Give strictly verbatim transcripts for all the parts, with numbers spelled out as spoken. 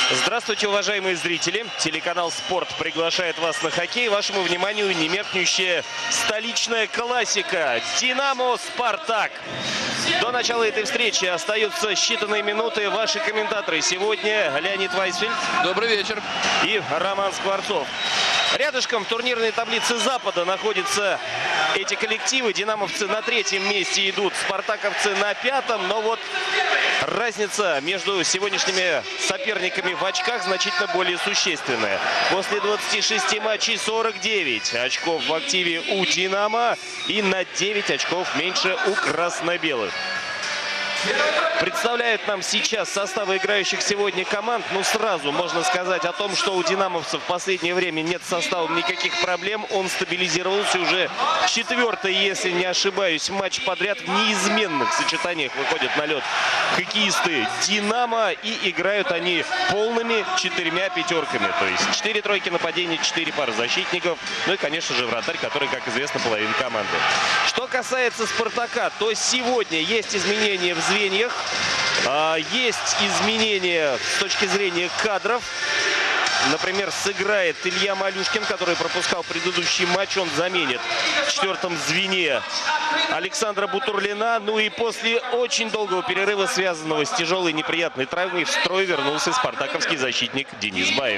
Здравствуйте, уважаемые зрители. Телеканал «Спорт» приглашает вас на хоккей. Вашему вниманию немеркнущая столичная классика «Динамо Спартак». До начала этой встречи остаются считанные минуты. Ваши комментаторы сегодня Леонид Вайсфельд. Добрый вечер. И Роман Скворцов. Рядышком в турнирной таблице Запада находятся эти коллективы. Динамовцы на третьем месте идут, спартаковцы на пятом. Но вот разница между сегодняшними соперниками в очках значительно более существенная. После двадцати шести матчей сорок девять очков в активе у «Динамо» и на девять очков меньше у красно-белых. Представляют нам сейчас составы играющих сегодня команд. Ну, сразу можно сказать о том, что у динамовцев в последнее время нет с составом никаких проблем. Он стабилизировался уже четвертый, если не ошибаюсь, матч подряд. В неизменных сочетаниях выходят на лед хоккеисты «Динамо». И играют они полными четырьмя пятерками. То есть четыре тройки нападения, четыре пары защитников. Ну и, конечно же, вратарь, который, как известно, половина команды. Что касается «Спартака», то сегодня есть изменения в звеньях. Есть изменения с точки зрения кадров. Например, сыграет Илья Малюшкин, который пропускал предыдущий матч. Он заменит в четвертом звене Александра Бутурлина. Ну и после очень долгого перерыва, связанного с тяжелой неприятной травмой, в строй вернулся спартаковский защитник Денис Баев.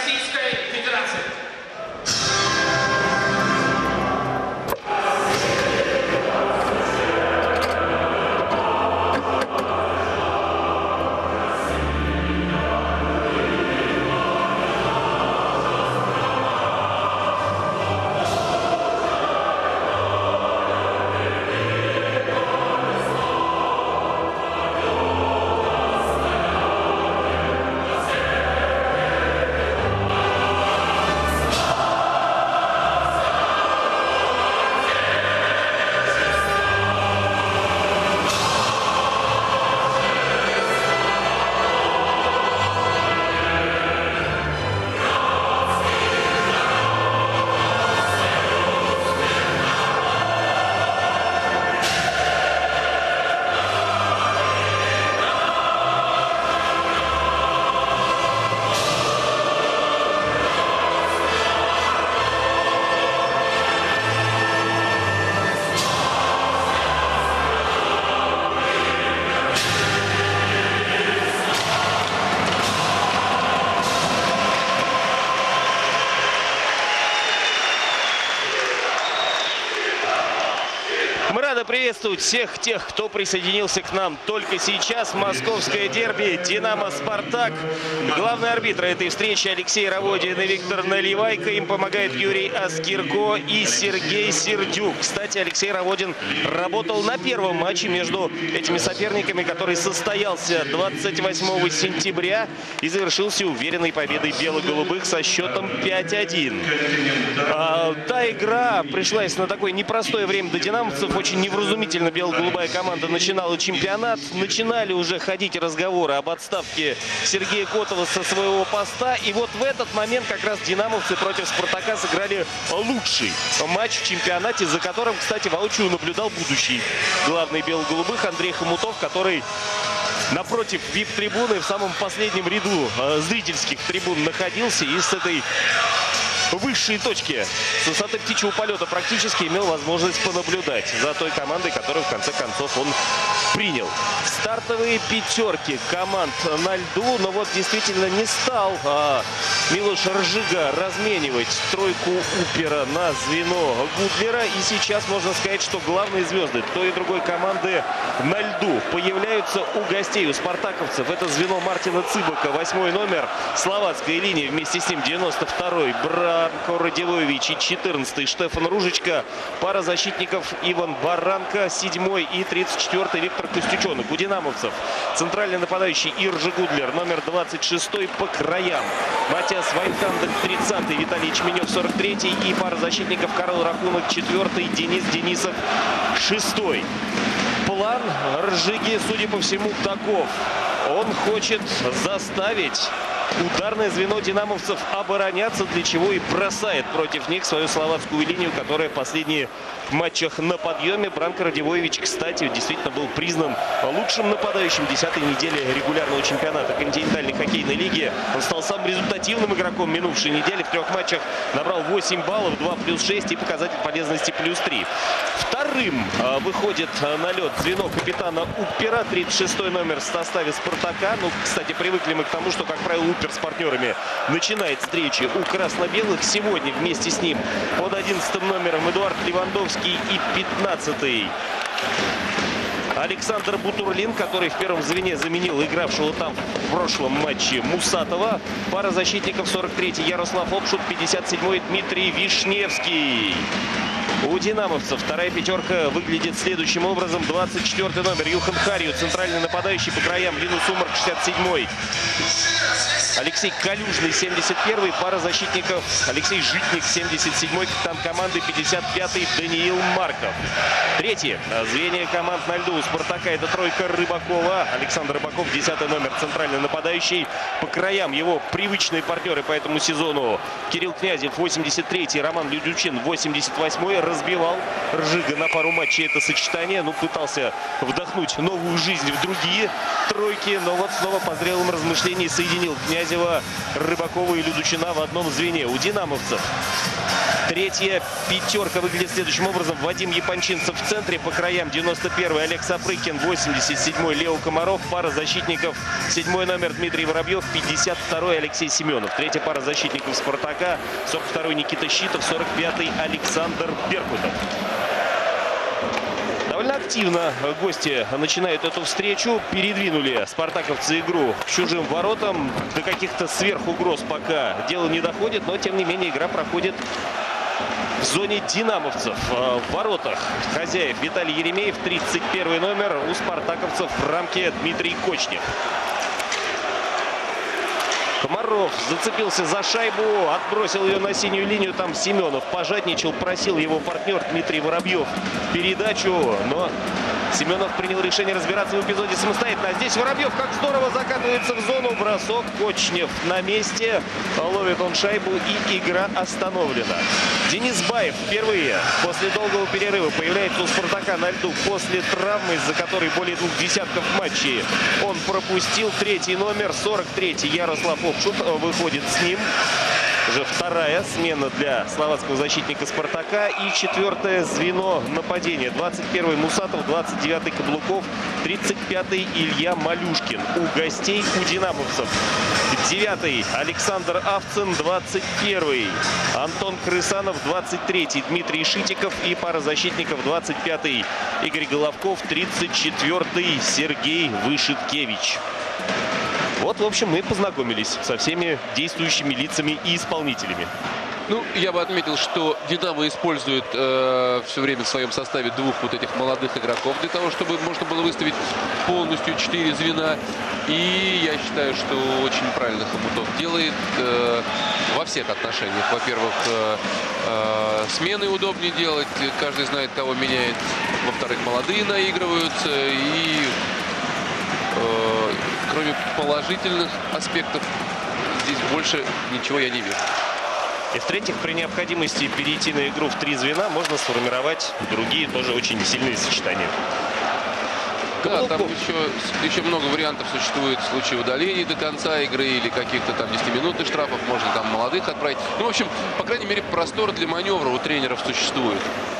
Приветствовать всех тех, кто присоединился к нам только сейчас. Московское дерби «Динамо-Спартак». Главный арбитр этой встречи Алексей Раводин и Виктор Наливайко. Им помогает Юрий Аскирко и Сергей Сердюк. Кстати, Алексей Раводин работал на первом матче между этими соперниками, который состоялся двадцать восьмого сентября и завершился уверенной победой бело-голубых со счетом пять один. А, та игра пришлась на такое непростое время для динамовцев. Очень невразумительно бело-голубая команда начинала чемпионат. Начинали уже ходить разговоры об отставке Сергея Котова со своего поста. И вот в этот момент как раз динамовцы против «Спартака» сыграли лучший матч в чемпионате, за которым, кстати, воочию наблюдал будущий главный бело-голубых Андрей Хомутов, который напротив вип-трибуны в самом последнем ряду зрительских трибун находился и с этой высшей точки, с высоты птичьего полета, практически имел возможность понаблюдать за той командой, которую в конце концов он принял. Стартовые пятерки команд на льду, но вот действительно не стал а, Милош Ржига разменивать тройку Упера на звено Гудлера. И сейчас можно сказать, что главные звезды той и другой команды на льду появляются у гостей, у спартаковцев. Это звено Мартина Цыбака, восьмой номер словацкой линии. Вместе с ним девяносто второй Бранко Радилович и четырнадцатый Штефан Ружечка. Пара защитников Иван Баранко, седьмой и тридцать четвёртый Виктор Костючонок. У динамовцев центральный нападающий Иржи Гудлер, номер двадцать шестой по краям. Матиас Вайнхандек, тридцатый, Виталий Чменев, сорок третий. И пара защитников Карл Рахунок, четвертый, Денис Денисов, шестой. План Ржиги, судя по всему, таков. Он хочет заставить ударное звено динамовцев обороняться, для чего и бросает против них свою словацкую линию, которая в последних матчах на подъеме. Бранко Радивоевич, кстати, действительно был признан лучшим нападающим десятой недели регулярного чемпионата континентальной хоккейной лиги. Он стал самым результативным игроком минувшей недели. В трех матчах набрал восемь баллов, два плюс шесть и показатель полезности плюс три. Вторым э, выходит э, на лед звено капитана Уппера, тридцать шестой номер в составе «Спартака». Ну, кстати, привыкли мы к тому, что, как правило, Уппер с партнерами начинает встречи у красно-белых. Сегодня вместе с ним под одиннадцатым номером Эдуард Левандовский и пятнадцатый Александр Бутурлин, который в первом звене заменил игравшего там в прошлом матче Мусатова. Пара защитников: сорок третий Ярослав Обшут, пятьдесят седьмой Дмитрий Вишневский. У динамовцев вторая пятерка выглядит следующим образом. двадцать четвёртый номер Юхан Харью, центральный нападающий, по краям Линус Умарк, шестьдесят седьмой. Алексей Калюжный, семьдесят первый. Пара защитников: Алексей Житник, семьдесят седьмой. Капитан команды, пятьдесят пятый Даниил Марков. Третье звенья команд на льду у «Спартака» — это тройка Рыбакова. Александр Рыбаков, десятый номер, центральный нападающий. По краям его привычные партнеры по этому сезону: Кирилл Князев, восемьдесят третий, Роман Людючин, восемьдесят восьмой. Разбивал Ржига на пару матчей это сочетание. Ну, пытался вдохнуть новую жизнь в другие тройки, но вот снова по зрелым размышлениям соединил Князева, Рыбакова и Людучина в одном звене. У динамовцев третья пятерка выглядит следующим образом. Вадим Япончинцев в центре, по краям девяносто первый Олег Сапрыкин, восемьдесят седьмой Лео Комаров. Пара защитников: седьмой номер Дмитрий Воробьев, пятьдесят второй Алексей Семенов. Третья пара защитников «Спартака» сорок второй Никита Щитов, сорок пятый Александр Беркутов. Довольно активно гости начинают эту встречу. Передвинули спартаковцы игру к чужим воротам. До каких-то сверхугроз пока дело не доходит, но тем не менее игра проходит в зоне динамовцев. В воротах хозяев Виталий Еремеев, тридцать первый номер. У спартаковцев в рамке Дмитрий Кочнев. Комаров зацепился за шайбу, отбросил ее на синюю линию. Там Семенов пожадничал, просил его партнер Дмитрий Воробьев передачу, но Семенов принял решение разбираться в эпизоде самостоятельно. А здесь Воробьев как здорово закатывается в зону. Бросок. Кочнев на месте. Ловит он шайбу, и игра остановлена. Денис Баев впервые после долгого перерыва появляется у «Спартака» на льду после травмы, из-за которой более двух десятков матчей он пропустил. Третий номер, сорок третий Ярослав Обшут, выходит с ним. Уже вторая смена для словацкого защитника «Спартака». И четвертое звено нападения: двадцать первый Мусатов, двадцать девятый Каблуков, тридцать пятый Илья Малюшкин. У гостей, у динамовцев, девятый Александр Авцин, двадцать первый Антон Крысанов, двадцать третий Дмитрий Шитиков и пара защитников: двадцать пятый Игорь Головков, тридцать четвёртый Сергей Вышиткевич. Вот, в общем, мы познакомились со всеми действующими лицами и исполнителями. Ну, я бы отметил, что «Динамо» использует э, все время в своем составе двух вот этих молодых игроков для того, чтобы можно было выставить полностью четыре звена. И я считаю, что очень правильно Хомутов делает э, во всех отношениях. Во-первых, э, э, смены удобнее делать, каждый знает, кого меняет. Во-вторых, молодые наигрываются. И э, кроме положительных аспектов, здесь больше ничего я не вижу. И в-третьих, при необходимости перейти на игру в три звена можно сформировать другие тоже очень сильные сочетания. Да, там еще, еще много вариантов существует в случае удаления до конца игры или каких-то там десятиминутных штрафов. Можно там молодых отправить. Ну, в общем, по крайней мере, простор для маневра у тренеров существует.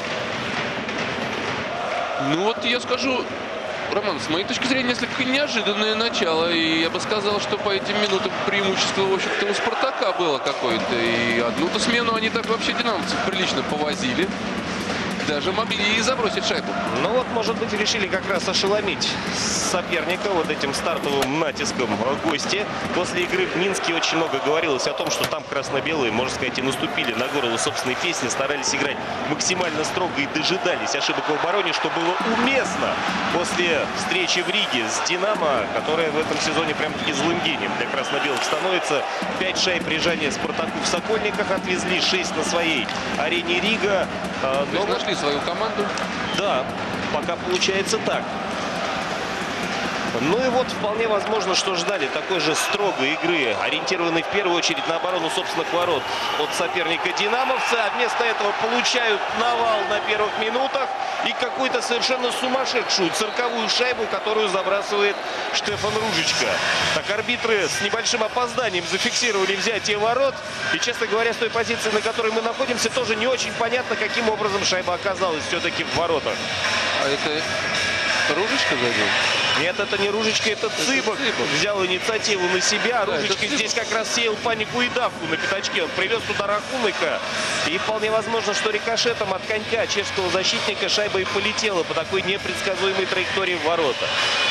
Ну вот я скажу, Роман, с моей точки зрения, несколько неожиданное начало. И я бы сказал, что по этим минутам преимущество, в общем-то, у «Спартака» было какое-то. И одну-то смену они так вообще динамовцев прилично повозили. Даже могли и забросить шайбу. Ну вот, может быть, решили как раз ошеломить соперника вот этим стартовым натиском гости. После игры в Минске очень много говорилось о том, что там красно-белые, можно сказать, и наступили на горло собственной песни, старались играть максимально строго и дожидались ошибок в обороне, что было уместно после встречи в Риге с «Динамо», которая в этом сезоне прям-таки злым гением для красно-белых становится. Пять шайб прижания «Спартаку» в Сокольниках отвезли, шесть на своей арене Рига. Но нашли свою команду. Да, пока получается так. Ну и вот вполне возможно, что ждали такой же строгой игры, ориентированной в первую очередь на оборону собственных ворот от соперника динамовца. А вместо этого получают навал на первых минутах и какую-то совершенно сумасшедшую цирковую шайбу, которую забрасывает Штефан Ружичка. Так арбитры с небольшим опозданием зафиксировали взятие ворот. И, честно говоря, с той позиции, на которой мы находимся, тоже не очень понятно, каким образом шайба оказалась все-таки в воротах. А это Ружичка забил? Нет, это не Ружичка, это Цыбок. Цыбок. Взял инициативу на себя. Да, Ружичка здесь как раз сеял панику и давку на пятачке. Он привез туда Рахуника. И вполне возможно, что рикошетом от конька чешского защитника шайба и полетела по такой непредсказуемой траектории в ворота.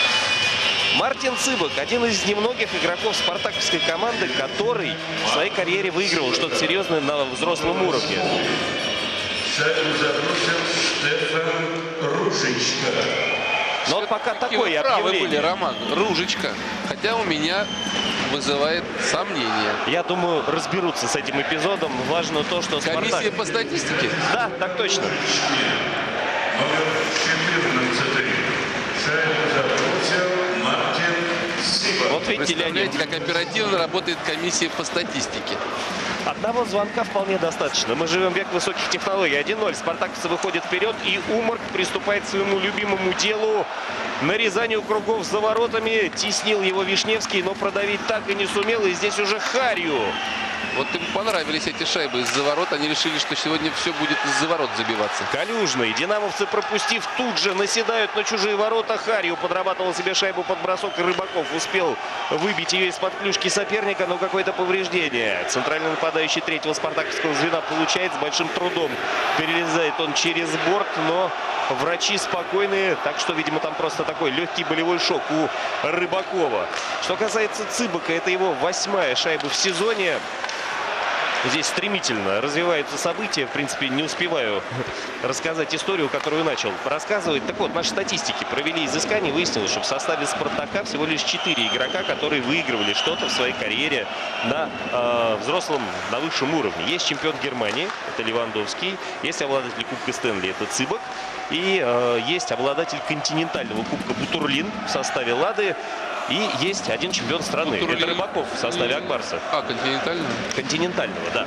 Мартин Цыбок – один из немногих игроков спартаковской команды, который в своей карьере выигрывал что-то серьезное на взрослом уровне. Шайбу забросил Штефан Ружичка. Но вот пока такое правы объявление. были, Роман. Ружичка. Хотя у меня вызывает сомнения. Я думаю, разберутся с этим эпизодом. Важно то, что Комиссия Спартак... по статистике? Да, так точно. Номер четырнадцатый. Шайбу забросил Мартин Цыбок. Вот видите, Леонид, Представляете, как оперативно работает комиссия по статистике. одного звонка вполне достаточно. Мы живем в век высоких технологий. один ноль. Спартаковцы выходят вперед, и Умарк приступает к своему любимому делу. Нарезанию кругов за воротами. Теснил его Вишневский, но продавить так и не сумел. И здесь уже Харью. Вот им понравились эти шайбы из-за ворот. Они решили, что сегодня все будет из-за ворот забиваться. Калюжный. Динамовцы, пропустив, тут же наседают на чужие ворота. Харью подрабатывал себе шайбу под бросок. Рыбаков успел выбить ее из-под клюшки соперника, но какое-то повреждение. Центральный нападающий третьего спартаковского звена получает с большим трудом. Перелезает он через борт, но врачи спокойные. Так что, видимо, там просто такой легкий болевой шок у Рыбакова. Что касается Цыбока, это его восьмая шайба в сезоне. Здесь стремительно развиваются события. В принципе, не успеваю рассказать историю, которую начал рассказывать. Так вот, наши статистики провели изыскание. Выяснилось, что в составе «Спартака» всего лишь четыре игрока, которые выигрывали что-то в своей карьере на э, взрослом, на высшем уровне. Есть чемпион Германии, это Левандовский. Есть обладатель Кубка Стэнли, это Цыбок. И э, есть обладатель континентального Кубка Бутурлин в составе «Лады». И есть один чемпион страны. Бутурлин. Это Рыбаков в составе Акбарса. А, континентальный? Континентального, да.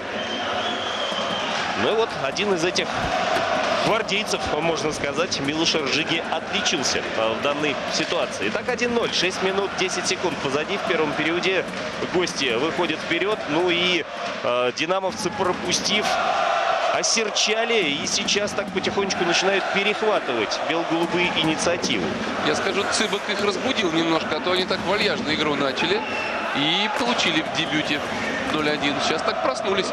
Ну и вот один из этих гвардейцев, можно сказать, Милош Ржиги, отличился в данной ситуации. Итак, один ноль. шесть минут десять секунд позади. В первом периоде гости выходят вперед. Ну и э, динамовцы, пропустив, осерчали. И сейчас так потихонечку начинают перехватывать бело-голубые инициативу. Я скажу, Цыбок их разбудил немножко, а то они так вальяжно игру начали. И получили в дебюте ноль один. Сейчас так проснулись.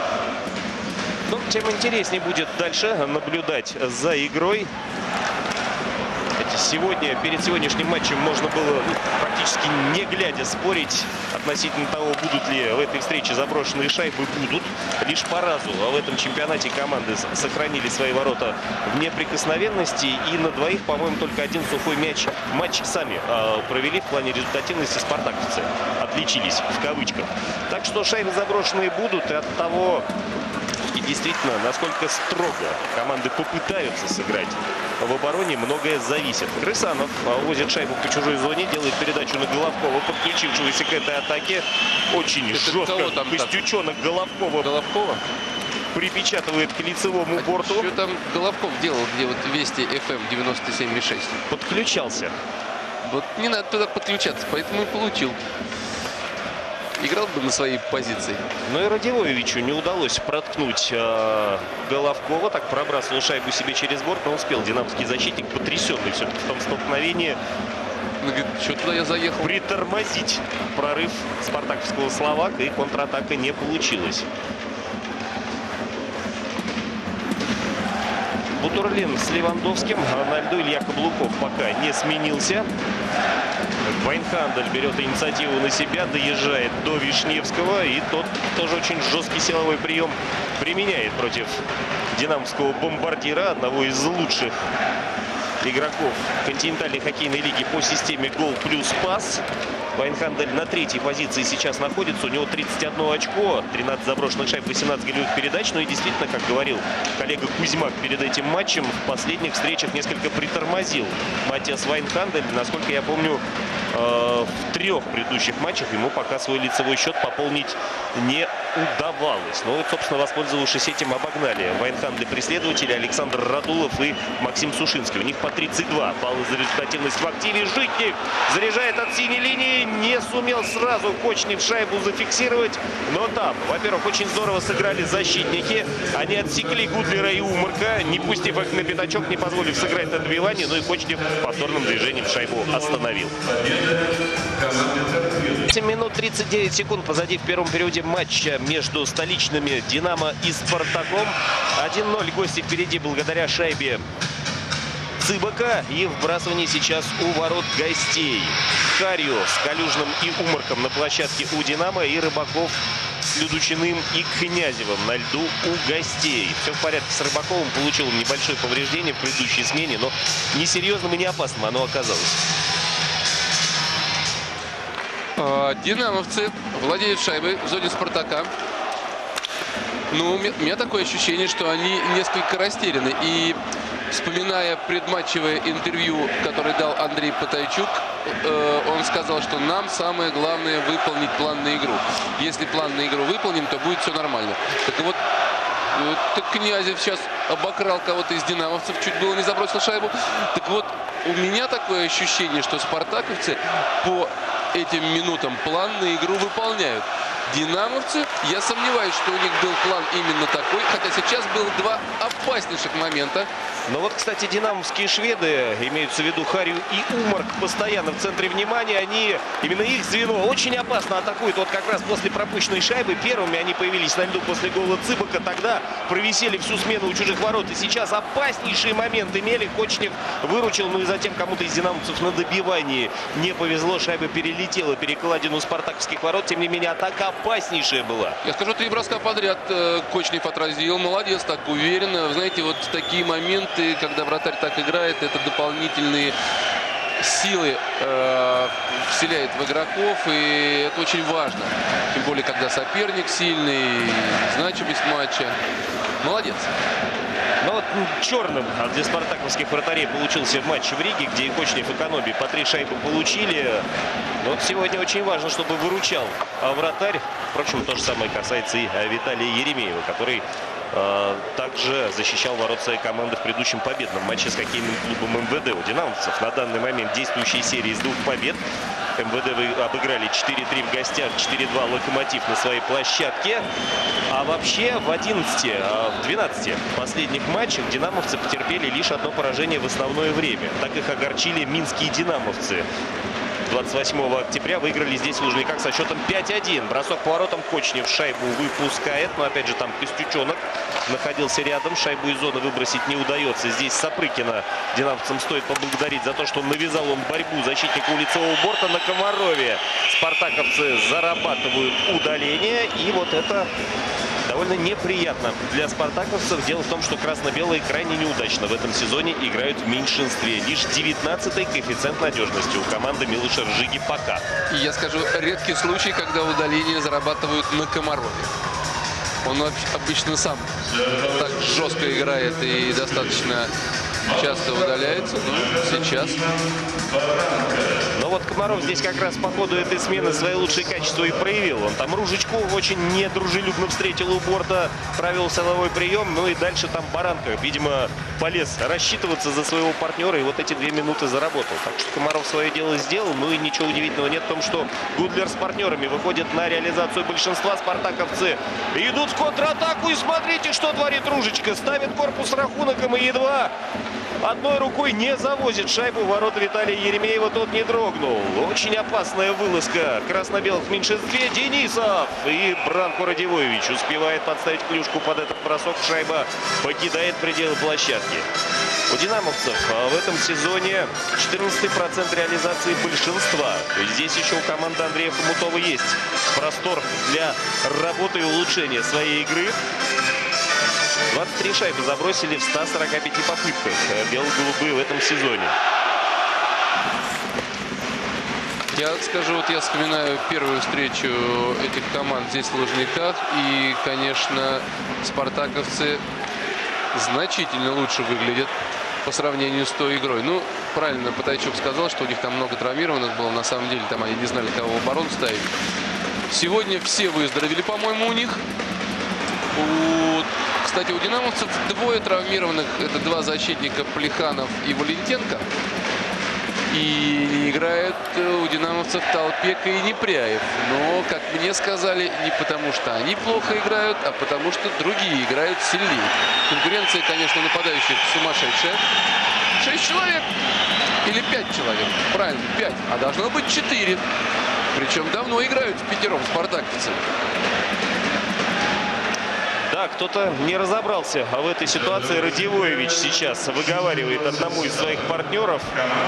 Ну, тем интереснее будет дальше наблюдать за игрой. Сегодня, перед сегодняшним матчем можно было ну, практически не глядя спорить относительно того, будут ли в этой встрече заброшенные шайбы. Будут. Лишь по разу а в этом чемпионате команды сохранили свои ворота в неприкосновенности. И на двоих, по-моему, только один сухой мяч матч сами э, провели в плане результативности спартаковцы. Отличились, в кавычках. Так что шайбы заброшенные будут. И от того, и действительно, насколько строго команды попытаются сыграть в обороне, многое зависит. Крысанов возит шайбу по чужой зоне, делает передачу на Головкова, подключившегося к этой атаке. Очень Это жестко Костючонок Головкова, Головкова припечатывает к лицевому а борту. Что там Головков делал, где вот Вести эф эм девяносто семь и шесть? Подключался. Вот не надо туда подключаться, поэтому и получил. Играл бы на своей позиции. Но и Радивоевичу не удалось проткнуть э, Головкова. Так пробрасывал шайбу себе через борт, но успел динамовский защитник, потрясенный все-таки в том столкновении, Он говорит, что туда я заехал? притормозить прорыв спартаковского Словака, и контратака не получилась. Бутурлин с Левандовским. На льду Илья Каблуков пока не сменился. Вайнхандель берет инициативу на себя, доезжает до Вишневского. И тот тоже очень жесткий силовой прием применяет против динамовского бомбардира, одного из лучших игроков континентальной хоккейной лиги по системе гол плюс пас. Вайнхандель на третьей позиции сейчас находится. У него тридцать одно очко, тринадцать заброшенных шайб, восемнадцать голевых передач. Ну и действительно, как говорил коллега Кузьмак перед этим матчем, в последних встречах несколько притормозил Матиас Вайнхандель. Насколько я помню, в трех предыдущих матчах ему пока свой лицевой счет пополнить не удавалось. Но вот, собственно, воспользовавшись этим, обогнали Вайнхандель преследователи Александр Радулов и Максим Сушинский. У них по тридцать два балла за результативность в активе. Житник заряжает от синей линии. Не сумел сразу Кочнев шайбу зафиксировать. Но там, во-первых, очень здорово сыграли защитники. Они отсекли Гудлера и Умарка, не пустив их на пятачок, не позволив сыграть на добивание. Ну и Кочнев повторным движением шайбу остановил. семь минут тридцать девять секунд позади в первом периоде матча между столичными «Динамо» и «Спартаком». один ноль гости впереди благодаря шайбе Цыбака. И вбрасывание сейчас у ворот гостей. Харью с Калюжным и Умарком на площадке у «Динамо». И Рыбаков с Людучиным и Князевым на льду у гостей. Все в порядке с Рыбаковым. Получил небольшое повреждение в предыдущей смене, но несерьезным и не опасным оно оказалось. Динамовцы владеют шайбой в зоне «Спартака». Ну, у меня такое ощущение, что они несколько растеряны. И вспоминая предматчевое интервью, которое дал Андрей Потайчук, он сказал, что нам самое главное выполнить план на игру. Если план на игру выполним, то будет все нормально. Так вот, так Князев сейчас обокрал кого-то из динамовцев, чуть было не забросил шайбу. Так вот, у меня такое ощущение, что спартаковцы по этим минутам план на игру выполняют. Динамовцы, я сомневаюсь, что у них был план именно такой, хотя сейчас было два опаснейших момента. Но вот, кстати, динамовские шведы, имеются в виду Харью и Умарк, постоянно в центре внимания. Они, именно их звено, очень опасно атакуют. Вот как раз после пропущенной шайбы первыми они появились на льду после гола Цыбака. Тогда провисели всю смену у чужих ворот. И сейчас опаснейшие моменты имели. Кочнев выручил, ну и затем кому-то из динамовцев на добивании не повезло. Шайба перелетела перекладину спартаковских ворот. Тем не менее, атака опаснейшая была. Я скажу, три броска подряд Кочнев отразил. Молодец, так уверенно. Вы знаете, вот такие моменты, когда вратарь так играет, это дополнительные силы э, вселяет в игроков, и это очень важно. Тем более, когда соперник сильный, значимость матча. Молодец. Но вот черным для спартаковских вратарей получился матч в Риге, где и Кочнев, и Каноби по три шайбы получили. Но вот сегодня очень важно, чтобы выручал вратарь. Впрочем, то же самое касается и Виталия Еремеева, который э, также защищал ворот своей команды в предыдущем победном матче с хоккейным клубом эм вэ дэ. У динамовцев на данный момент действующие серии из двух побед. эм вэ дэ обыграли четыре три в гостях, четыре два Локомотив на своей площадке. А вообще в одиннадцати, в двенадцати последних матчах динамовцы потерпели лишь одно поражение в основное время. Так их огорчили минские динамовцы. двадцать восьмого октября выиграли здесь в Лужниках со счетом пять один. Бросок по воротам, Кочнев шайбу выпускает. Но опять же там Костючонок находился рядом. Шайбу из зоны выбросить не удается. Здесь Сапрыкина динамовцам стоит поблагодарить за то, что навязал он борьбу защитнику у лицевого борта на Комарове. Спартаковцы зарабатывают удаление. И вот это довольно неприятно для спартаковцев. Дело в том, что красно-белые крайне неудачно в этом сезоне играют в меньшинстве. Лишь девятнадцатый коэффициент надежности у команды Милоша Ржиги пока. И я скажу, редкий случай, когда удаление зарабатывают на Комарове. Он обычно сам так жестко играет и достаточно часто удаляется, но сейчас... Но вот Комаров здесь как раз по ходу этой смены свои лучшие качества и проявил. Он там Ружечку очень недружелюбно встретил у борта, провел силовой прием. Ну и дальше там Баранко, видимо, полез рассчитываться за своего партнера и вот эти две минуты заработал. Так что Комаров свое дело сделал. Ну и ничего удивительного нет в том, что Гудлер с партнерами выходит на реализацию большинства. Спартаковцы идут в контратаку. И смотрите, что творит Ружечка. Ставит корпус рахунком и едва одной рукой не завозит шайбу в ворота Виталия Еремеева. Тот не дрогнул. Очень опасная вылазка красно-белых в меньшинстве. Денисов и Бранко Радивоевич успевает подставить клюшку под этот бросок. Шайба покидает пределы площадки. У динамовцев в этом сезоне четырнадцатый процент реализации большинства. То есть здесь еще у команды Андрея Хомутова есть простор для работы и улучшения своей игры. двадцать три шайбы забросили в ста сорока пяти попытках бело-голубые в этом сезоне. Я Я скажу, вот я вспоминаю первую встречу этих команд здесь в Лужниках. И, конечно, спартаковцы значительно лучше выглядят по сравнению с той игрой. Ну, правильно Патайчук сказал, что у них там много травмированных было. На самом деле там они не знали, кого в оборону ставить. Сегодня все выздоровели, по-моему, у них. У... Кстати, у динамовцев двое травмированных. Это два защитника, Плеханов и Валентенко. И не играет у динамовцев Толпека и Непряев. Но, как мне сказали, не потому что они плохо играют, а потому что другие играют сильнее. Конкуренция, конечно, нападающих сумасшедшая. Шесть человек или пять человек. Правильно, пять. А должно быть четыре. Причем давно играют в пятером спартаковцы. Да, кто-то не разобрался. А в этой ситуации Радивоевич сейчас выговаривает одному из своих партнеров.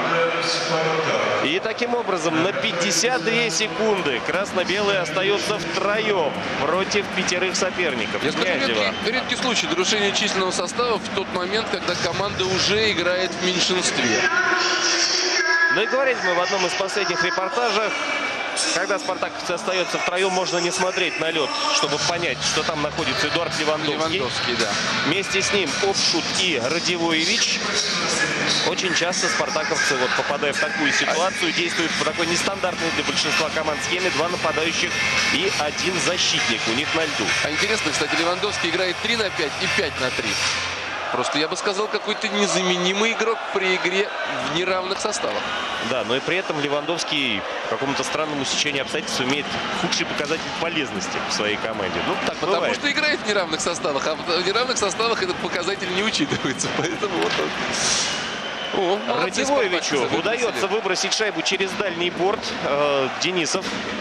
И таким образом на пятьдесят две секунды красно-белый остается втроем против пятерых соперников. Я скажу, редкий, редкий случай нарушения численного состава в тот момент, когда команда уже играет в меньшинстве. Ну и говорили мы в одном из последних репортажах, когда спартаковцы остается втроем, можно не смотреть на лед, чтобы понять, что там находится Эдуард Левандовский. Левандовский, да. Вместе с ним Обшут и Радивоевич. Очень часто спартаковцы, вот, попадая в такую ситуацию, действуют по такой нестандартной для большинства команд схеме. Два нападающих и один защитник у них на льду. А интересно, кстати, Левандовский играет три на пять и пять на три. Просто, я бы сказал, какой-то незаменимый игрок при игре в неравных составах. Да, но и при этом Левандовский по какому-то странному стечению обстоятельств имеет худший показатель полезности в своей команде. Ну, так Потому бывает. что играет в неравных составах, а в неравных составах этот показатель не учитывается. Поэтому вот он. О, молодцы, Радивоевичу спартаковцы удается выпустили. выбросить шайбу через дальний борт. Э, Денисов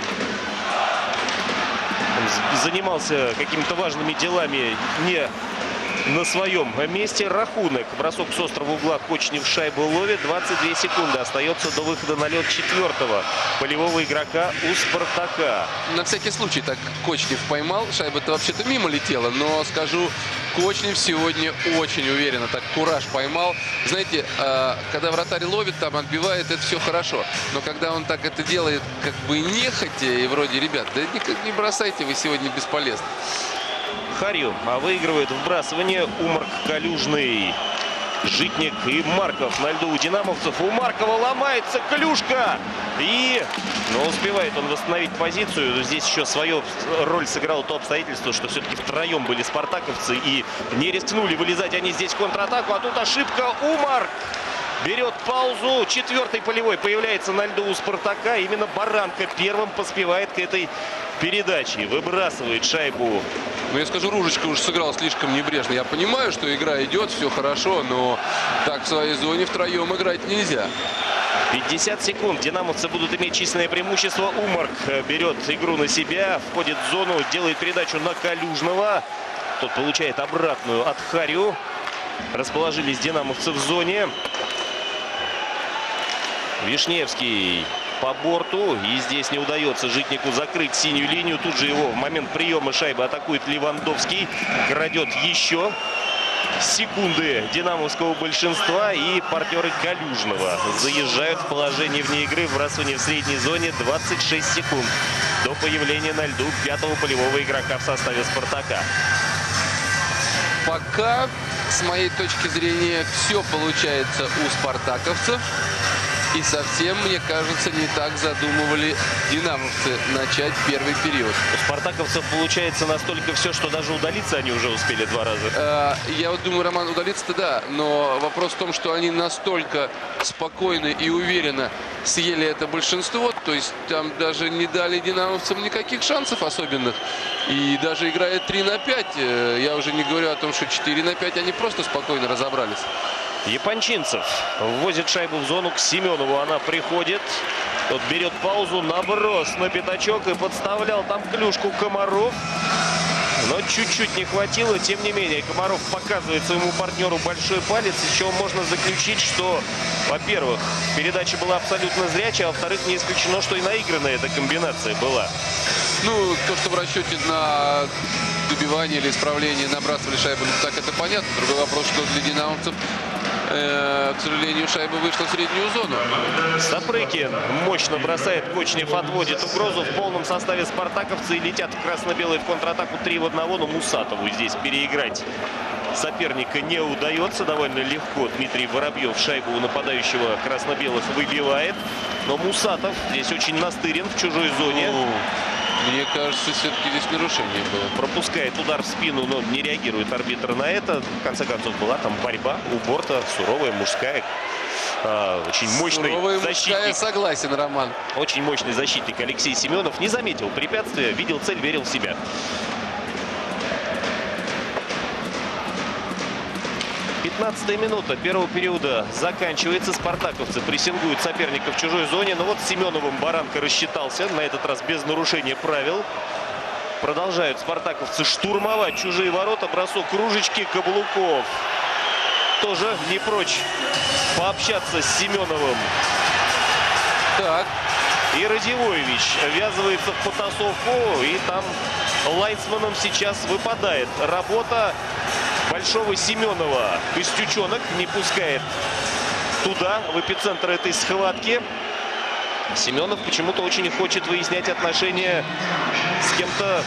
занимался какими-то важными делами не на своем месте. Рахунок. Бросок с острого угла. Кочнев шайбу ловит. двадцать две секунды. Остается до выхода на лед четвертого полевого игрока у Спартака. На всякий случай так Кочнев поймал. Шайба-то вообще-то мимо летела. Но скажу, Кочнев сегодня очень уверенно. Так кураж поймал. Знаете, когда вратарь ловит, там отбивает, это все хорошо. Но когда он так это делает, как бы нехотя, и вроде, ребят, да никак не бросайте, вы сегодня бесполезны. Харью а выигрывает вбрасывание Умарк, Калюжный, Житник и Марков на льду у динамовцев. У Маркова ломается клюшка. И, но успевает он восстановить позицию. Здесь еще свою роль сыграло то обстоятельство, что все-таки втроем были спартаковцы и не рискнули вылезать они здесь в контратаку. А тут ошибка. Умарк берет паузу. Четвертый полевой появляется на льду у Спартака. Именно Баранко первым поспевает к этой передаче. Выбрасывает шайбу. Ну, я скажу, Ружечка уже сыграл слишком небрежно. Я понимаю, что игра идет, все хорошо, но так в своей зоне втроем играть нельзя. пятьдесят секунд. Динамовцы будут иметь численное преимущество. Умарк берет игру на себя, входит в зону, делает передачу на Калюжного. Тот получает обратную от Харью. Расположились динамовцы в зоне. Вишневский по борту. И здесь не удается Житнику закрыть синюю линию. Тут же его в момент приема шайбы атакует Левандовский. Крадет еще секунды динамовского большинства. И партнеры Калюжного заезжают в положение вне игры. Вбрасывание в средней зоне. двадцать шесть секунд до появления на льду пятого полевого игрока в составе Спартака. Пока, с моей точки зрения, все получается у спартаковцев. И совсем, мне кажется, не так задумывали динамовцы начать первый период. У спартаковцев получается настолько все, что даже удалиться они уже успели два раза. Э, я вот думаю, Роман, удалиться-то да. Но вопрос в том, что они настолько спокойно и уверенно съели это большинство. То есть там даже не дали динамовцам никаких шансов особенных. И даже играя три на пять, э, я уже не говорю о том, что четыре на пять, они просто спокойно разобрались. Япончинцев ввозит шайбу в зону к Семенову. Она приходит. Тот берет паузу. Наброс на пятачок. И подставлял там клюшку Комаров. Но чуть-чуть не хватило. Тем не менее, Комаров показывает своему партнеру большой палец. Из чего можно заключить, что, во-первых, передача была абсолютно зрячая. А во-вторых, не исключено, что и наигранная эта комбинация была. Ну, то, что в расчете на добивание или исправление набрасывали шайбу, ну, так это понятно. Другой вопрос, что для динамовцев Э, к сожалению, шайба вышла в среднюю зону. Сапрыкин мощно бросает, Кочнев отводит угрозу. В полном составе спартаковцы летят красно-белые в контратаку три в одного, но Мусатову здесь переиграть соперника не удается. Довольно легко Дмитрий Воробьев шайбу у нападающего красно-белых выбивает. Но Мусатов здесь очень настырен в чужой зоне. Ну, мне кажется, все-таки здесь нарушение было. Пропускает удар в спину, но не реагирует арбитр на это. В конце концов, была там борьба у борта, суровая, мужская. А, очень мощный Суровая защитник. мужская, согласен, Роман. Очень мощный защитник Алексей Семенов. Не заметил препятствия, видел цель, верил в себя. пятнадцатая минута первого периода заканчивается. Спартаковцы прессингуют соперника в чужой зоне. Но вот с Семеновым Баранко рассчитался. На этот раз без нарушения правил. Продолжают спартаковцы штурмовать чужие ворота. Бросок кружечки Каблуков. Тоже не прочь пообщаться с Семеновым. Так. И Радивоевич ввязывается в потасовку. И там лайнсманом сейчас выпадает работа большого Семенова. Костючонок не пускает туда, в эпицентр этой схватки. Семенов почему-то очень хочет выяснять отношения с кем-то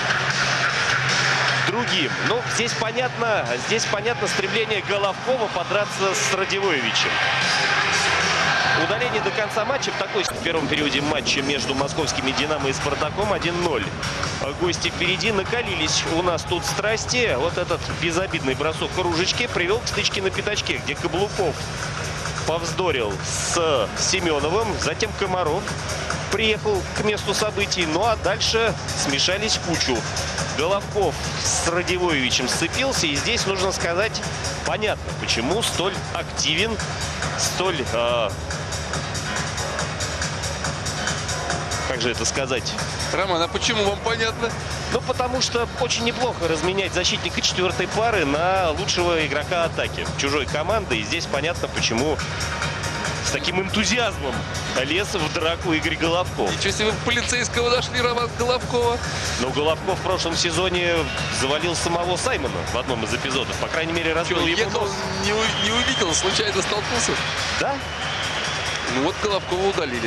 другим. Ну, здесь понятно, здесь понятно стремление Головкова подраться с Радивоевичем. Удаление до конца матча в такой в первом периоде матча между московскими «Динамо» и «Спартаком» один ноль. Гости впереди, накалились у нас тут страсти. Вот этот безобидный бросок кружечки привел к стычке на пятачке, где Каблуков повздорил с Семеновым. Затем Комаров приехал к месту событий. Ну а дальше смешались в кучу. Головков с Радивоевичем сцепился. И здесь нужно сказать, понятно, почему столь активен, столь... Э, как же это сказать? Роман, а почему вам понятно? Ну, потому что очень неплохо разменять защитника четвертой пары на лучшего игрока атаки чужой команды. И здесь понятно, почему с таким энтузиазмом лез в драку Игорь Головков. Ничего себе, вы полицейского нашли, Роман Головкова. Но Головков в прошлом сезоне завалил самого Саймона в одном из эпизодов. По крайней мере, разбил Что, ему ехал, нос. не, у- не увидел, случайно столкнулся? Да? Ну вот Головкова удалили.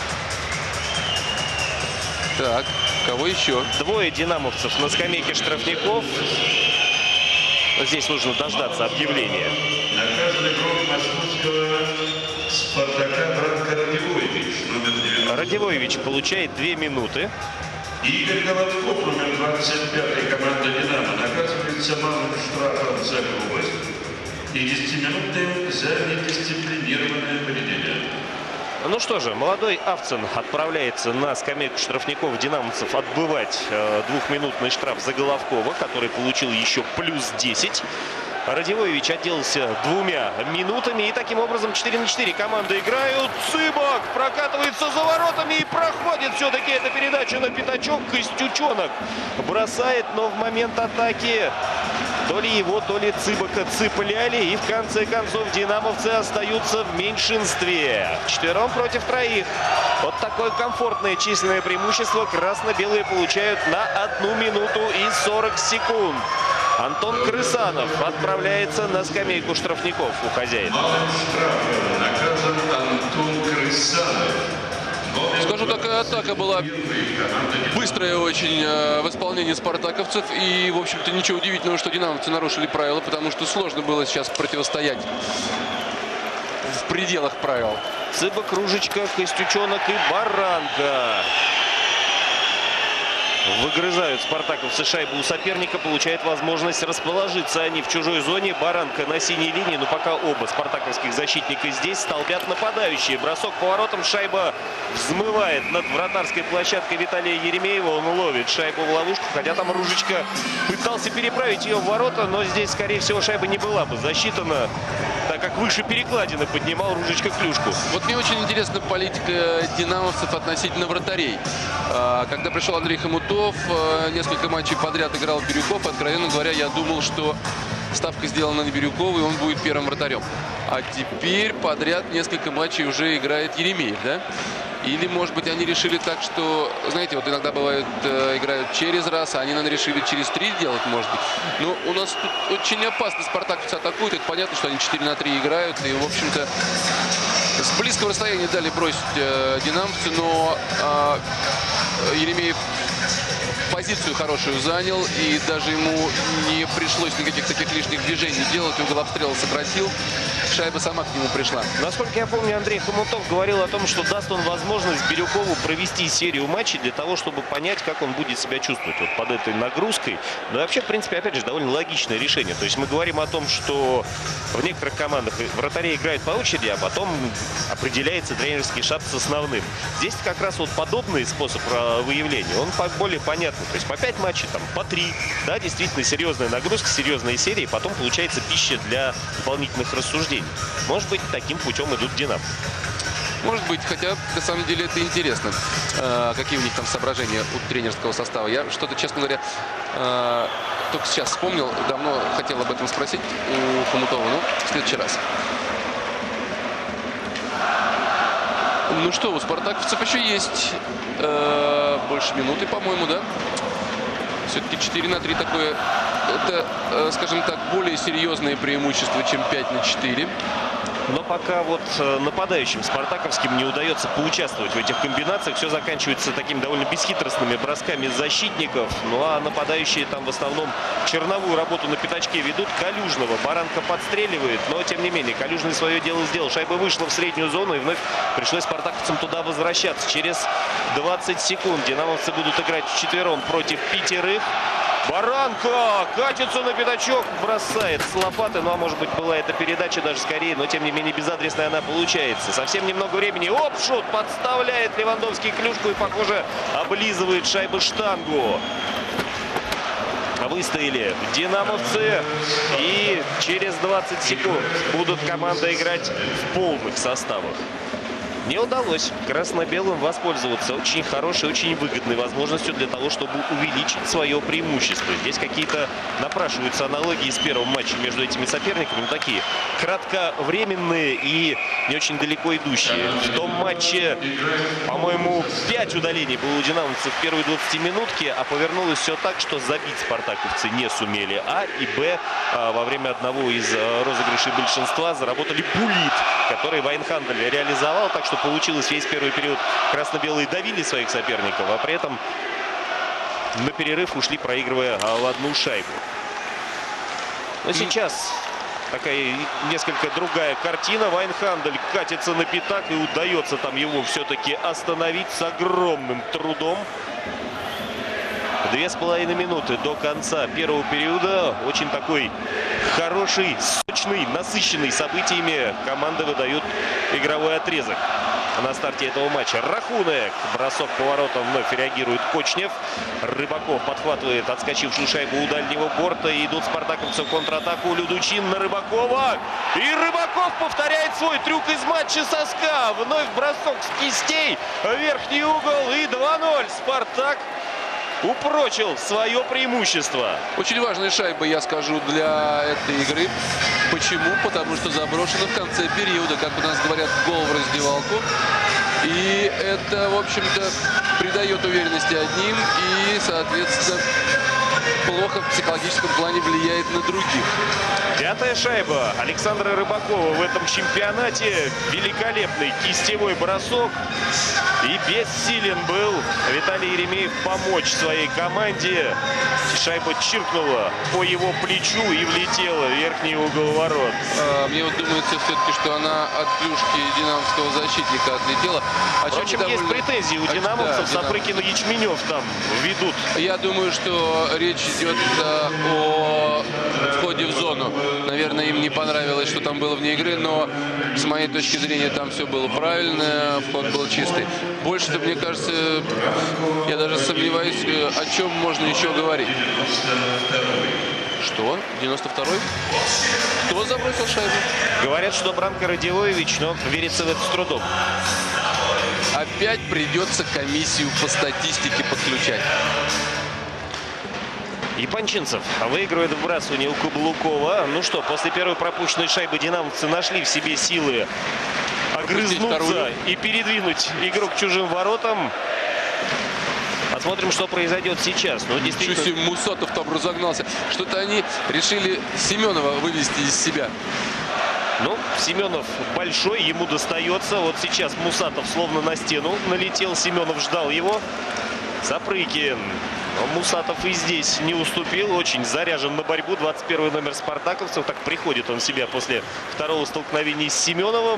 Так, кого еще? Двое динамовцев на скамейке штрафников. Здесь нужно дождаться объявления. Наказан игрок московского «Спартака» Бранко Радивоевич, номер девяносто. Радивоевич получает две минуты. Игорь Головков, номер двадцать пять, команда «Динамо», наказывается малым штрафом за грубость и десятиминутным за недисциплинированное поведение. Ну что же, молодой Авцин отправляется на скамейку штрафников динамовцев отбывать э, двухминутный штраф за Головкова, который получил еще плюс десять. Радивоевич отделался двумя минутами. И таким образом четыре на четыре команды играют. Цыбок прокатывается за воротами и проходит все-таки эту передачу на пятачок. Костючонок бросает, но в момент атаки то ли его, то ли Цыбока цепляли. И в конце концов динамовцы остаются в меньшинстве. Четвером против троих. Вот такое комфортное численное преимущество красно-белые получают на одну минуту и сорок секунд. Антон Крысанов отправляется на скамейку штрафников у хозяина. Малым штрафом наказан Антон Крысанов. Скажу, такая атака была быстрая очень э, в исполнении спартаковцев. И, в общем-то, ничего удивительного, что динамовцы нарушили правила, потому что сложно было сейчас противостоять в пределах правил. Цыбок, Кружечка, Костючонок и Баранко. Выгрызают спартаковцы шайбу у соперника. Получают возможность расположиться они в чужой зоне. Баранко на синей линии. Но пока оба спартаковских защитника здесь, столбят нападающие. Бросок поворотом. Шайба взмывает над вратарской площадкой Виталия Еремеева. Он ловит шайбу в ловушку. Хотя там Ружечка пытался переправить ее в ворота. Но здесь, скорее всего, шайба не была бы засчитана, так как выше перекладины поднимал Ружечка клюшку. Вот мне очень интересна политика динамовцев относительно вратарей. Когда пришел Андрей Хомутов, несколько матчей подряд играл Бирюков. Откровенно говоря, я думал, что ставка сделана на Бирюкова, и он будет первым вратарем. А теперь подряд несколько матчей уже играет Еремеев, да? Или, может быть, они решили так, что, знаете, вот иногда бывает, э, играют через раз, а они, наверное, решили через три делать, может быть. Но у нас тут очень опасно спартаковцы атакуют. Это понятно, что они четыре на три играют. И, в общем-то, с близкого расстояния дали бросить э, динамовцы, но э, Еремеев позицию хорошую занял, и даже ему не пришлось никаких таких лишних движений делать. Угол обстрела сократил. Шайба сама к нему пришла. Насколько я помню, Андрей Хомутов говорил о том, что даст он возможность Бирюкову провести серию матчей для того, чтобы понять, как он будет себя чувствовать вот под этой нагрузкой. Но вообще, в принципе, опять же, довольно логичное решение. То есть мы говорим о том, что в некоторых командах вратари играют по очереди, а потом определяется тренерский штаб с основным. Здесь как раз вот подобный способ выявления, он более понятный. То есть по пять матчей, там, по три. Да, действительно серьезная нагрузка, серьезные серии. Потом получается пища для дополнительных рассуждений. Может быть, таким путем идут «Динамо». Может быть, хотя на самом деле это интересно, э, какие у них там соображения у тренерского состава. Я что-то, честно говоря, э, только сейчас вспомнил, давно хотел об этом спросить у Хомутова, но в следующий раз. Ну что, у спартаковцев еще есть э, больше минуты, по-моему, да? Все-таки четыре на три такое, это, э, скажем так, более серьезное преимущество, чем пять на четыре. Но пока вот нападающим спартаковским не удается поучаствовать в этих комбинациях, все заканчивается такими довольно бесхитростными бросками защитников. Ну а нападающие там в основном черновую работу на пятачке ведут. Калюжного Баранка подстреливает, но тем не менее Калюжный свое дело сделал. Шайба вышла в среднюю зону, и вновь пришлось спартаковцам туда возвращаться. Через двадцать секунд динамовцы будут играть вчетвером против пятерых. Баранка катится на пятачок, бросает с лопаты. Ну, а может быть, была эта передача даже скорее, но, тем не менее, безадресная она получается. Совсем немного времени. Опшут подставляет Левандовский клюшку и, похоже, облизывает шайбу штангу. Выстояли динамовцы. И через двадцать секунд будут команды играть в полных составах. Не удалось красно-белым воспользоваться очень хорошей, очень выгодной возможностью для того, чтобы увеличить свое преимущество. Здесь какие-то напрашиваются аналогии с первым матчем между этими соперниками, но такие кратковременные и не очень далеко идущие. В том матче, по-моему, пять удалений было у динамовцев в первой двадцатиминутке, а повернулось все так, что забить спартаковцы не сумели. А и Б во время одного из розыгрышей большинства заработали булит, который Вайнхандель реализовал, так что получилось весь первый период. Красно-белые давили своих соперников, а при этом на перерыв ушли, проигрывая в одну шайбу. Но сейчас такая несколько другая картина. Вайнхандель катится на пятак, и удается там его все-таки остановить с огромным трудом. Две с половиной минуты до конца первого периода. Очень такой хороший, сочный, насыщенный событиями команды выдают игровой отрезок на старте этого матча. Рахунек. Бросок поворотом вновь реагирует Кочнев. Рыбаков подхватывает отскочившую шайбу у дальнего борта. И идут спартаковцы в контратаку. Людучин на Рыбакова. И Рыбаков повторяет свой трюк из матча соска. Вновь бросок с кистей. Верхний угол. И два ноль. Спартак упрочил свое преимущество. Очень важная шайба, я скажу, для этой игры. Почему? Потому что заброшена в конце периода, как у нас говорят, гол в раздевалку. И это, в общем-то, придает уверенности одним и, соответственно, плохо в психологическом плане влияет на других. Пятая шайба Александра Рыбакова в этом чемпионате. Великолепный кистевой бросок. И бессилен был Виталий Еремеев помочь своей команде. Шайба чиркнула по его плечу и влетела в верхний угол ворот. А, мне вот думается все-таки, что она от клюшки динамовского защитника отлетела. А Впрочем, довольно... есть претензии у динамовцев. Да, Сапрыкин и Ячменев там ведут. Я думаю, что речь идет а, о входе в зону. Наверное, им не понравилось, что там было вне игры, но с моей точки зрения там все было правильно, вход был чистый. Больше-то, мне кажется, я даже сомневаюсь, о чем можно еще говорить. Что? девяносто второй? Кто забросил шайбу? Говорят, что Бранко Радивоевич, но верится в это с трудом. Опять придется комиссию по статистике подключать. Япончинцев выигрывает вбрасывание у Каблукова. Ну что, после первой пропущенной шайбы динамовцы нашли в себе силы огрызнуться и передвинуть игру к чужим воротам. Посмотрим, что произойдет сейчас. Ну, действительно... Чуть Мусатов там разогнался. Что-то они решили Семенова вывести из себя. Ну, Семенов большой, ему достается. Вот сейчас Мусатов словно на стену налетел. Семенов ждал его. Сапрыкин. Но Мусатов и здесь не уступил. Очень заряжен на борьбу. двадцать первый номер спартаковцев. Так приходит он в себя после второго столкновения с Семеновым.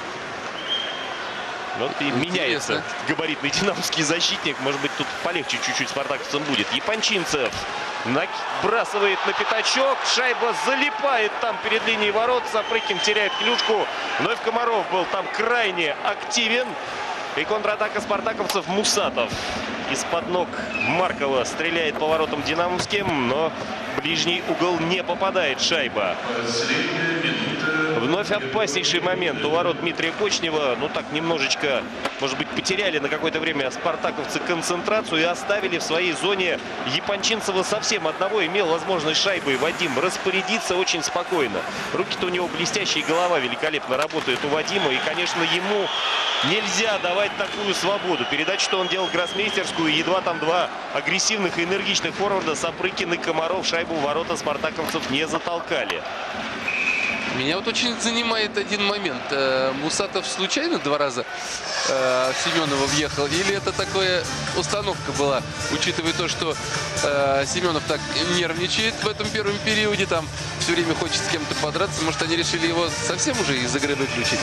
Вот и меняется габаритный динамовский защитник. Может быть, тут полегче чуть-чуть спартаковцам будет. Япончинцев набрасывает на пятачок. Шайба залипает там перед линией ворот. Сапрыкин теряет клюшку. Вновь Комаров был там крайне активен. И контратака спартаковцев. Мусатов из-под ног Маркова стреляет по воротам динамовским, но ближний угол не попадает шайба. Вновь опаснейший момент у ворот Дмитрия Кочнева. Ну так немножечко, может быть, потеряли на какое-то время спартаковцы концентрацию и оставили в своей зоне Япончинцева совсем одного. Имел возможность шайбой Вадим распорядиться очень спокойно. Руки-то у него блестящие, голова великолепно работает у Вадима. И, конечно, ему нельзя давать такую свободу. Передачу, что он делал гроссмейстерскую, едва там два агрессивных и энергичных форварда Сапрыкин и Комаров шайбу в ворота спартаковцев не затолкали. Меня вот очень занимает один момент. Мусатов случайно два раза э, Семенова въехал? Или это такая установка была, учитывая то, что э, Семенов так нервничает в этом первом периоде, там все время хочет с кем-то подраться. Может, они решили его совсем уже из игры выключить?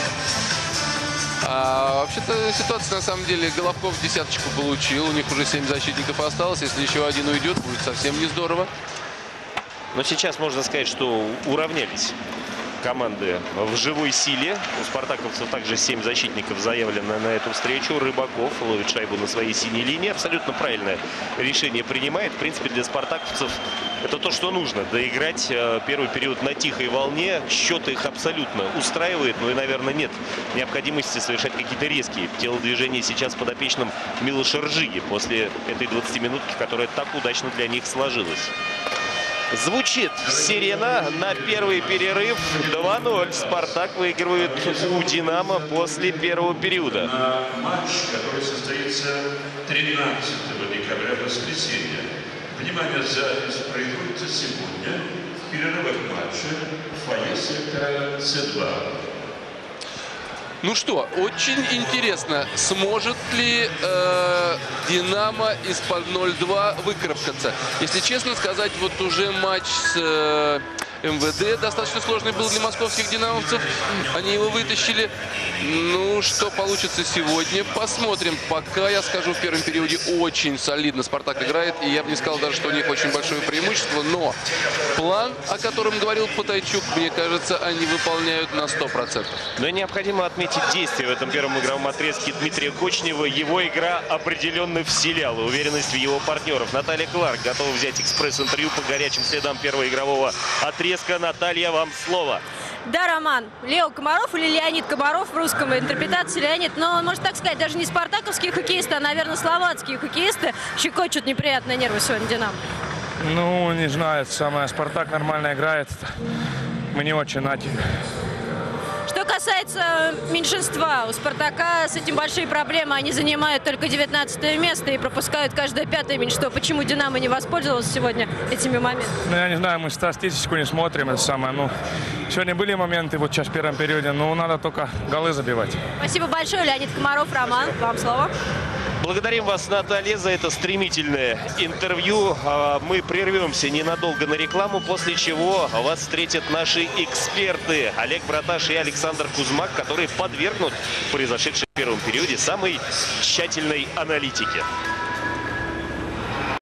А вообще-то ситуация на самом деле, Головков десяточку получил, у них уже семь защитников осталось. Если еще один уйдет, будет совсем не здорово. Но сейчас можно сказать, что уравнялись команды в живой силе. У спартаковцев также семь защитников заявлено на эту встречу. Рыбаков ловит шайбу на своей синей линии. Абсолютно правильное решение принимает. В принципе, для спартаковцев это то, что нужно. Доиграть первый период на тихой волне. Счет их абсолютно устраивает. Ну и, наверное, нет необходимости совершать какие-то резкие телодвижения сейчас подопечным Милоша Ржиги после этой двадцатиминутки, которая так удачно для них сложилась. Звучит сирена на первый перерыв. два ноль. Спартак выигрывает у Динамо после первого периода. Матч, который состоится тринадцатого декабря, воскресенье. Внимание, запись производится сегодня в перерывах матча в фойе сектора С два. Ну что, очень интересно, сможет ли э, Динамо из-под ноль два выкарабкаться. Если честно сказать, вот уже матч с э, МВД достаточно сложный был для московских динамовцев. Они его вытащили. Ну, что получится сегодня, посмотрим. Пока, я скажу, в первом периоде очень солидно Спартак играет. И я бы не сказал даже, что у них очень большое преимущество. Но план, о котором говорил Потайчук, мне кажется, они выполняют на сто процентов. Но необходимо отметить действие в этом первом игровом отрезке Дмитрия Кочнева. Его игра определенно вселяла уверенность в его партнеров. Наталья Кларк готова взять экспресс-интервью по горячим следам первого игрового отрезка. Наталья, вам слово. Да, Роман. Лео Комаров или Леонид Комаров в русском интерпретации Леонид. Но, можно так сказать, даже не спартаковские хоккеисты, а, наверное, словацкие хоккеисты щекочут неприятные нервы сегодня Динамо. Ну, не знаю, самое. Спартак нормально играет. Мы не очень нати. Что касается меньшинства, у Спартака с этим большие проблемы. Они занимают только девятнадцатое место и пропускают каждое пятое меньшинство. Почему Динамо не воспользовался сегодня этими моментами? Ну, я не знаю, мы статистику не смотрим. Это самое. Ну, сегодня были моменты вот сейчас в первом периоде, но надо только голы забивать. Спасибо большое, Леонид Комаров. Роман, вам слово. Благодарим вас, Наталья, за это стремительное интервью. Мы прервемся ненадолго на рекламу, после чего вас встретят наши эксперты Олег Браташ и Александр Кузмак, которые подвергнут произошедшей в первом периоде самой тщательной аналитике.